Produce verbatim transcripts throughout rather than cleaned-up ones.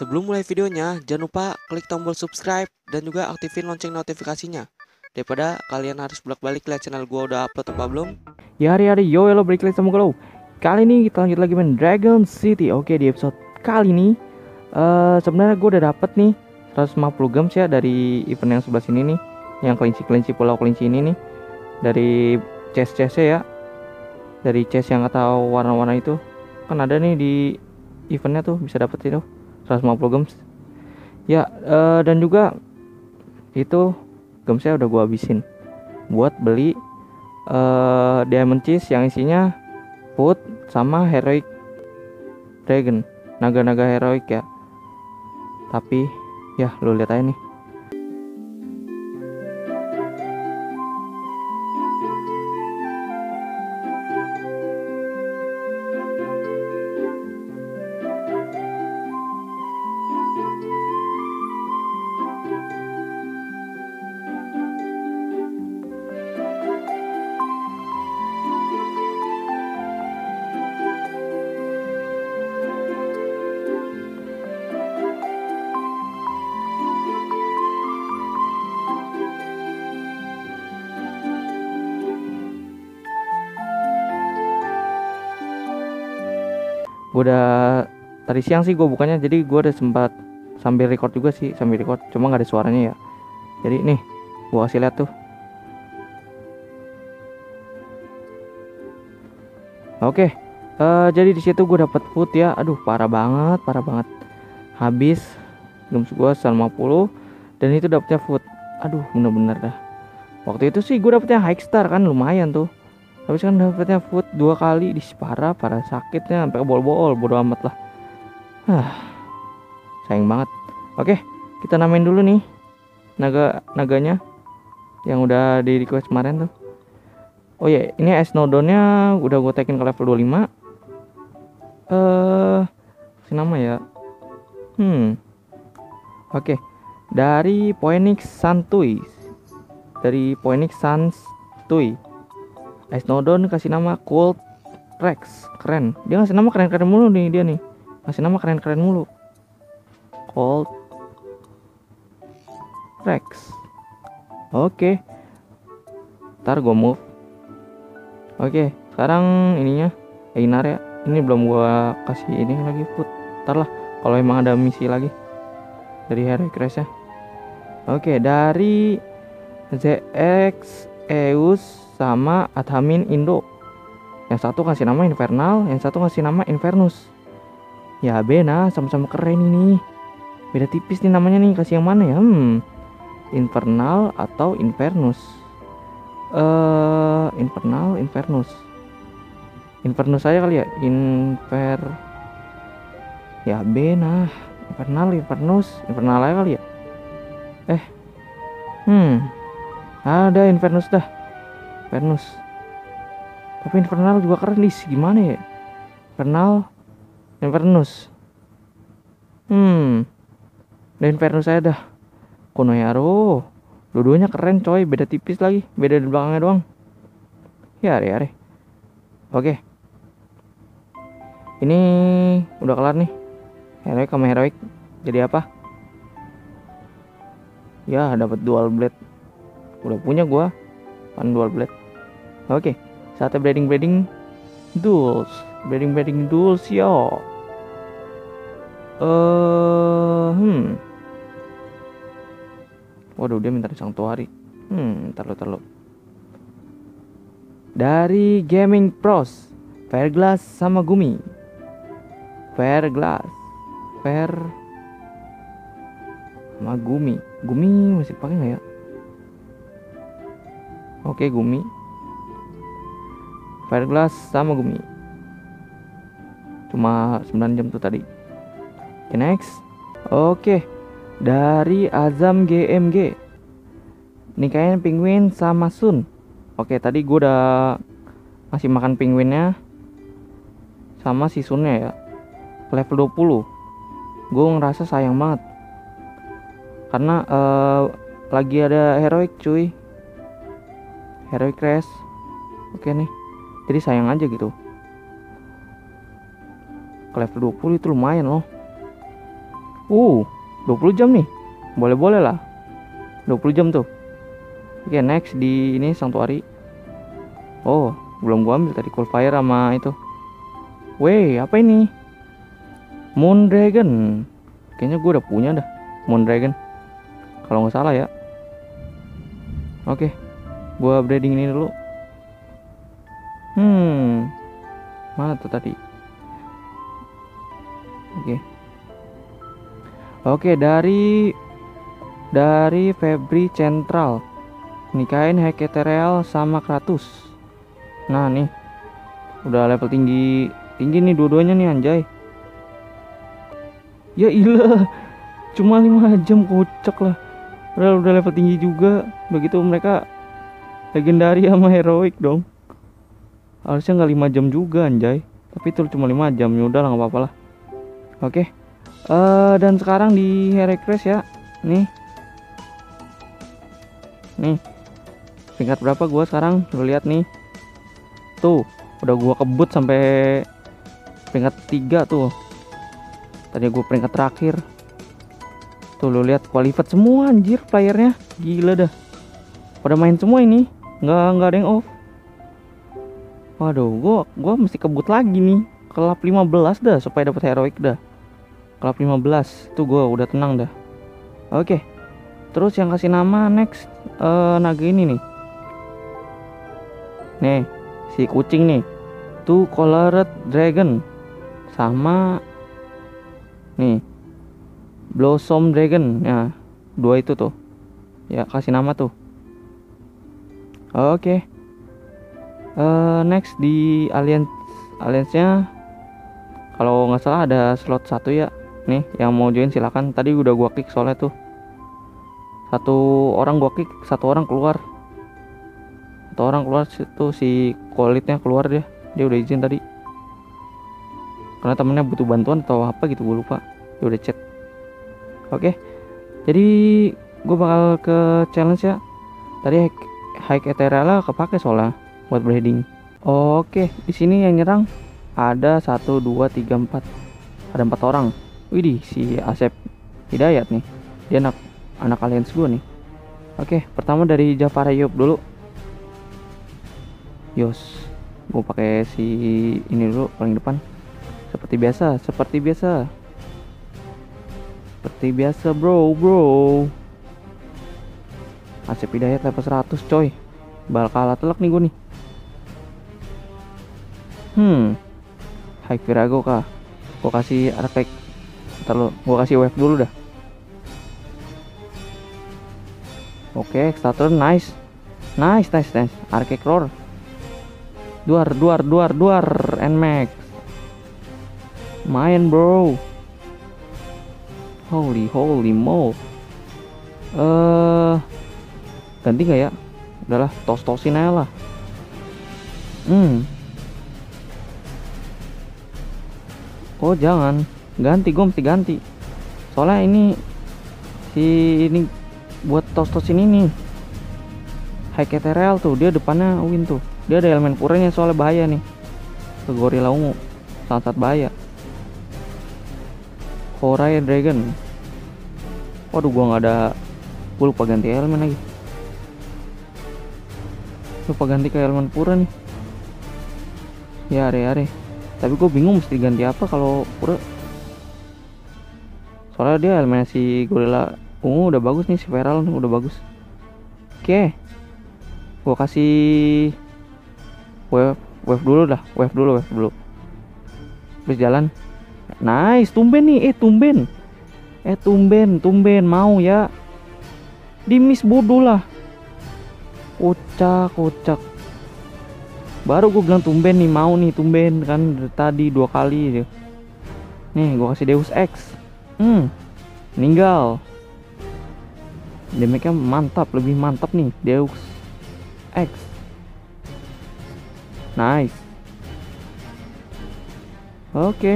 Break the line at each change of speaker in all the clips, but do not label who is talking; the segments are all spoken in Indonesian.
Sebelum mulai videonya, jangan lupa klik tombol subscribe dan juga aktifin lonceng notifikasinya. Daripada kalian harus bolak-balik lihat channel gua udah upload apa belum.
Ya hari-hari yo hello balik lagi sama gue. Kali ini kita lanjut lagi main Dragon City. Oke, di episode kali ini uh, sebenarnya gue udah dapet nih seratus lima puluh gems ya dari event yang sebelah sini nih, yang kelinci-kelinci pulau kelinci ini nih, dari chest-chestnya ya, dari chest yang atau warna-warna itu kan ada nih di eventnya tuh, bisa dapet itu seratus lima puluh gems ya. Uh, dan juga itu gemsnya udah gue habisin buat beli uh, diamond cheese yang isinya food sama heroic dragon, naga-naga heroic ya. Tapi ya lu lihat aja nih, gue udah tadi siang sih gue bukannya, jadi gue udah sempat sambil record juga sih, sambil record cuma nggak ada suaranya ya. Jadi nih gue kasih lihat tuh. Oke, uh, jadi di situ gue dapet food ya. Aduh parah banget, parah banget. Habis gems gue seratus lima puluh dan itu dapetnya food. Aduh bener-bener dah. Waktu itu sih gue dapetnya high star kan, lumayan tuh. Tapi kan dapetnya food dua kali, di parah parah sakitnya sampai bol-bol, bodo amat lah. Hah, sayang banget. Oke, kita namain dulu nih naga naganya yang udah di request kemarin tuh. Oh ya, ini Snowdon-nya udah gue tagin ke level dua puluh lima. Eh, uh, kasih nama ya. Hmm. Oke, dari Phoenix Santuy. Dari Phoenix Santuy. Snowdon kasih nama Cold Rex. Keren. Dia ngasih nama keren-keren mulu nih dia nih. Ngasih nama keren-keren mulu. Cold Rex. Oke. Ntar gue move. Oke, sekarang ininya Einar ya. Ini belum gua kasih ini lagi food. Ntar lah kalau emang ada misi lagi dari Heroic Race ya. Oke, dari Z X Eus sama Adhamin Indo. Yang satu kasih nama Infernal, yang satu kasih nama Infernus. Ya bena, sama-sama keren ini. Beda tipis nih namanya nih, kasih yang mana ya? Hmm. Infernal atau Infernus? Eh, uh, Infernal, Infernus. Infernus aja kali ya, Infer. Ya bena, Infernal, Infernus, Infernal aja kali ya. Eh. Hmm. Ada Infernus dah. Infernus. Tapi Infernal juga keren nih, gimana ya? Infernal, Infernus. Hmm. Dan Infernus saya dah. Konoharo. Dua-duanya keren coy, beda tipis lagi, beda di belakangnya doang. Ya are are. Oke. Ini udah kelar nih. Heroic sama heroic. Jadi apa? Ya, dapat dual blade. Udah punya gua pan dual blade. Oke, saatnya breeding breeding duels, breeding breeding duels yo. Uh, hmm. Waduh, dia minta sanctuary. Hmm, ntar lo, ntar lo. Dari Gaming Pros, Fairglass sama Gumi. Fairglass, Fair sama Gumi. Gumi masih pakai nggak ya? Oke, Gumi. Fairglass sama Gumi. Cuma sembilan jam tuh tadi. Oke, next. Oke. Dari Azam G M G. Ini kayaknya penguin sama Sun. Oke, tadi gue udah masih makan penguinnya sama si Sunnya ya. Level dua puluh. Gue ngerasa sayang banget. Karena uh, lagi ada heroic cuy. Heroic Race. Oke nih. Jadi sayang aja gitu. Ke level dua puluh itu lumayan loh. Uh, dua puluh jam nih. Boleh-boleh lah. dua puluh jam tuh. Oke, next di ini Sanctuary. Oh, belum gua ambil tadi Coldfire sama itu. Weh, apa ini? Moon Dragon. Kayaknya gua udah punya dah Moon Dragon. Kalau nggak salah ya. Oke, gua breeding ini dulu. Hmm, mana tuh tadi? Oke. Oke, dari dari Febri Central. Nikahin Hecatereal sama Kratos. Nah, nih. Udah level tinggi. Tinggi nih dua-duanya nih anjay. Ya ilah. Cuma lima jam, kocak lah. Udah udah level tinggi juga. Begitu mereka legendari sama heroic dong. Harusnya nggak lima jam juga anjay. Tapi itu cuma lima jam. Ya udah lah, nggak apa-apa lah. Oke. Uh, dan sekarang di Heracles ya. Nih. Nih. Peringkat berapa gua sekarang? Lu lihat nih. Tuh, udah gua kebut sampai peringkat tiga tuh. Tadi gua peringkat terakhir. Tuh lu lihat qualified semua anjir playernya. Gila dah. Pada main semua ini. Nggak nggak ada yang off. Waduh, gua gua mesti kebut lagi nih. Ke lap lima belas dah supaya dapat heroic dah. Ke lap lima belas. Tuh gua udah tenang dah. Oke. Terus yang kasih nama next uh, naga ini nih. Nih, si kucing nih. Tuh Colored Dragon sama nih Blossom Dragon. Ya, dua itu tuh. Ya, kasih nama tuh. Oke. Uh, next di alliance alliance-nya kalau nggak salah ada slot satu ya. Nih, yang mau join silakan. Tadi udah gua klik soalnya tuh. Satu orang gua klik, satu orang keluar. Satu orang keluar situ si Kolitnya keluar dia. Dia udah izin tadi. Karena temennya butuh bantuan atau apa gitu, gue lupa. Dia udah chat. Oke. Jadi gue bakal ke challenge ya. Tadi High Ethereal kepake soalnya buat breeding. Oke, di sini yang nyerang ada satu dua tiga empat. Ada empat orang. Widih, si Asep Hidayat nih. Dia anak anak alliance gue nih. Oke, pertama dari Jafar Ayub dulu. Yos, gue pakai si ini dulu paling depan. Seperti biasa, seperti biasa. Seperti biasa, bro, bro. Asep Hidayat level seratus, coy. Bakal kalah telak nih gue nih. Hmm. High Virago kah? Gue kasih artefak. Ntar lo, gue kasih wave dulu dah. Oke, starter nice. Nice, nice, nice. Arcade Roar. Duar, duar, duar, duar, Nmax. Main bro. Holy, holy mo. Eh, uh, ganti nggak ya? Udahlah, tos-tosin aja lah. Hmm. Oh jangan, ganti, gue mesti ganti. Soalnya ini si ini buat tos-tosin ini. High Ethereal tuh, dia depannya win tuh. Dia ada elemen puranya soalnya bahaya nih. Ke gorila ungu sangat-sangat bahaya. Horai Dragon. Waduh, gua nggak ada. Gua lupa ganti elemen lagi. Lupa ganti ke elemen pura nih. Ya are are. Tapi gue bingung mesti ganti apa kalau pura. Soalnya dia elemen si gorila ungu udah bagus nih, si Feral udah bagus. Oke. Gua kasih wave wave dulu dah, wave dulu, wave dulu. Terus jalan. Nice, tumben nih, eh tumben. Eh tumben, tumben mau ya. Di miss bodoh lah. Kocak, kocak. Baru gue bilang tumben nih, mau nih tumben kan dari tadi dua kali. Nih, gue kasih Deus Ex. Hmm. Meninggal. Damage-nya mantap, lebih mantap nih Deus Ex. Nice. Oke. Okay.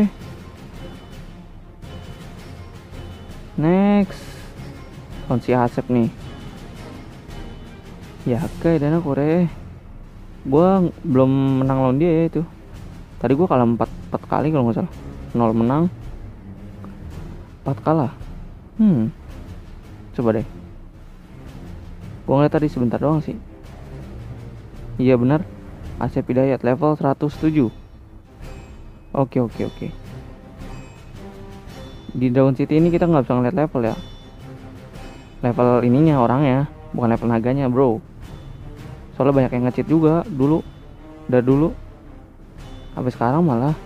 Next. On si Asep nih. Ya kayak dana Korea. Gua belum menang lawan dia ya itu. Tadi gua kalah empat, empat kali kalau nggak salah. nol menang, empat kalah. Hmm, coba deh. Gua ngeliat tadi sebentar doang sih. Iya benar. Asep Hidayat level seratus tujuh. Oke oke oke. Di Dragon City ini kita nggak bisa ngeliat level ya. Level ininya orangnya, bukan level naganya bro. Soalnya banyak yang nge-cheat juga dulu. Udah dulu. Sampai sekarang malah.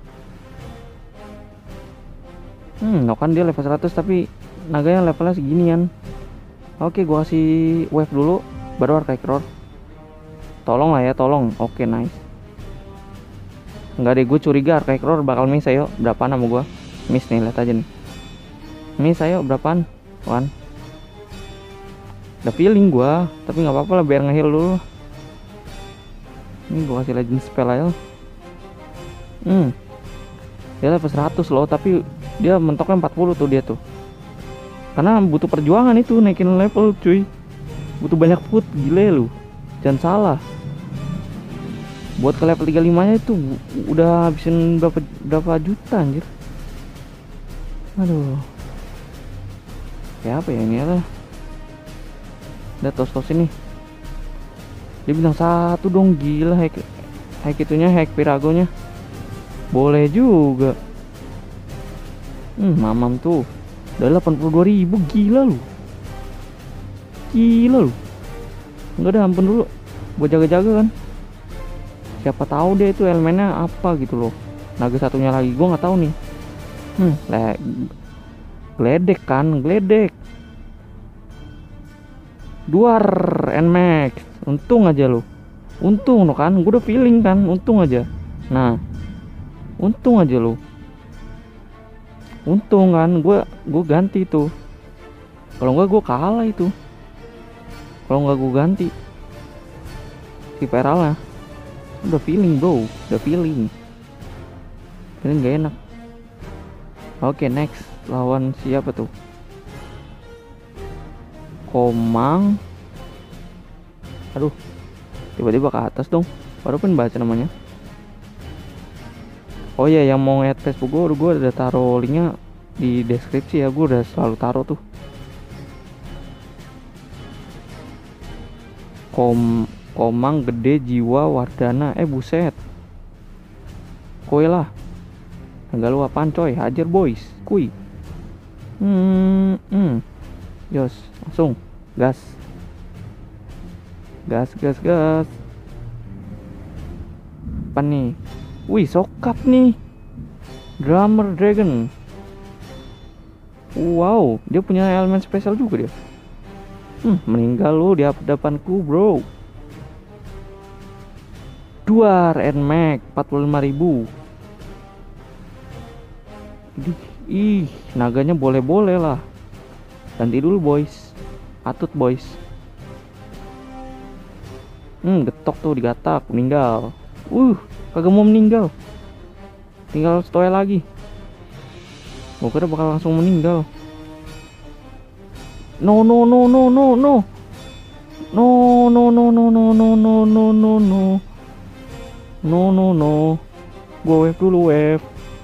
Hmm, no kan dia level seratus tapi naganya levelnya seginian. Oke, gua kasih wave dulu, baru Arcade Roar. Tolong lah ya, tolong. Oke, nice. Enggak deh, gue curiga Arcade Roar bakal miss. Ayo, berapaan sama gua? Miss nih, lihat aja nih. Miss, ayo berapaan? Kan? Udah feeling gua, tapi nggak apa-apa lah biar nge-heal dulu. Ini gua kasih legend spell aja. Hmm. Dia level seratus loh, tapi dia mentoknya empat puluh tuh dia tuh. Karena butuh perjuangan itu naikin level cuy. Butuh banyak put, gile lu. Jangan salah. Buat ke level tiga puluh lima nya itu udah habisin berapa berapa juta anjir. Aduh. Kayak apa ya ini ya? Udah tos-tos ini. Dia bintang satu dong, gila hack hack itunya, hack piragonya. Boleh juga. Hmm, mamam tuh. Udah delapan puluh dua ribu, gila lu. Gila lu. Enggak ada, ampun dulu. Buat jaga-jaga kan. Siapa tahu dia itu elemennya apa gitu loh. Naga satunya lagi gua nggak tahu nih. Hmm, le gledek kan, gledek. Duar Nmax. Untung aja lu. Untung lo kan, gua udah feeling kan, untung aja. Nah. Untung aja lu. Untung kan, gue gue ganti tuh. Kalau nggak gue kalah itu. Kalau nggak gue ganti si Peralnya. Udah feeling bro, udah feeling. Feeling gak enak. Oke, next lawan siapa tuh? Komang. Aduh, tiba-tiba ke atas dong. Baru pun baca namanya. Oh iya, yang mau nge-add Facebook gue, gue udah taruh linknya di deskripsi ya. Gue udah selalu taruh tuh. Kom Komang Gede Jiwa Wardana. Eh buset. Koy lah. Enggak lu apaan coy? Hajar boys. Kuy. Hmm, hmm. Yos, langsung gas. Gas, gas, gas. Apa nih? Wih, sokap nih. Drummer Dragon. Wow, dia punya elemen spesial juga dia. Hmm, meninggal lu di depanku, bro. Duar Nmax empat puluh lima ribu. Ih, ih, naganya boleh-boleh lah. Ganti dulu, boys. Atut, boys. Hmm, getok tuh digatak, meninggal. Uh, kagak mau meninggal. Tinggal stoy lagi. Gue kira bakal langsung meninggal. No no no no no no. No no no no no no no no no no. No no no. Gue wave dulu, wave.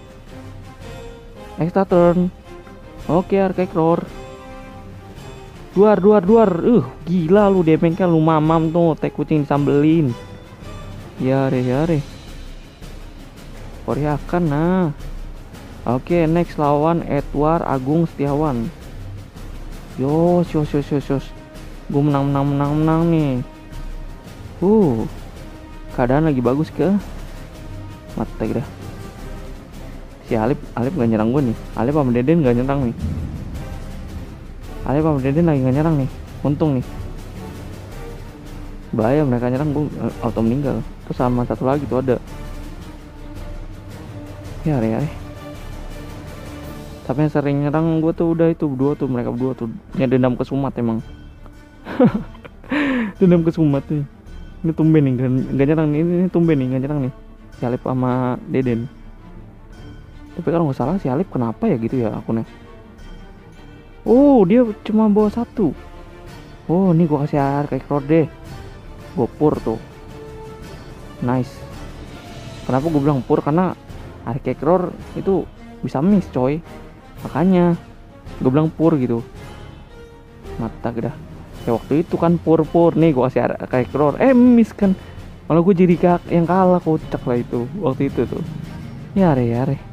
Extra turn. Oke, Arcade Roar. Duar duar duar. Uh, gila lu demengnya lu, mamam tuh, teh kucing disambelin. Ya re ya re. Koreakan nah. Oke, next lawan Edward Agung Setiawan. Yos yos yos yos yos. Gue menang menang menang menang nih. Uh, keadaan lagi bagus ke. Mati dah. Si Alip Alip gak nyerang gue nih. Alip sama Deden gak nyerang nih. Alip sama Deden lagi gak nyerang nih. Untung nih. Bahaya mereka nyerang, gue auto meninggal. Terus sama satu lagi tuh ada. Ya re ya re. Tapi yang sering nyerang gue tuh udah itu berdua tuh, mereka berdua tuh. Punya dendam kesumat emang. Dendam kesumat nih. Ini tumben nih, gak nyerang nih. Ini, ini tumben nih, gak nyerang nih. Si Alip sama Deden. Tapi kalau nggak salah si Alip kenapa ya gitu ya akunnya. Oh, dia cuma bawa satu. Oh, ini gua kasih Arcade Roar deh. Gua pur tuh. Nice. Kenapa gue bilang pur? Karena Arcade Roar itu bisa miss coy. Makanya gue bilang pur gitu, mata dah kayak waktu itu kan pur pur nih gue kasih ar- kayak keluar eh miss kan, malah gue jadi kak yang kalah, kocak lah itu waktu itu tuh. Ya re ya re